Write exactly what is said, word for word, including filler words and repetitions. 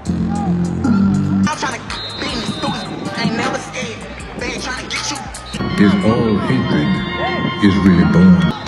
I'm trying to be in the studio. I ain't never scared. They ain't trying to get you. Is all hatred is really born.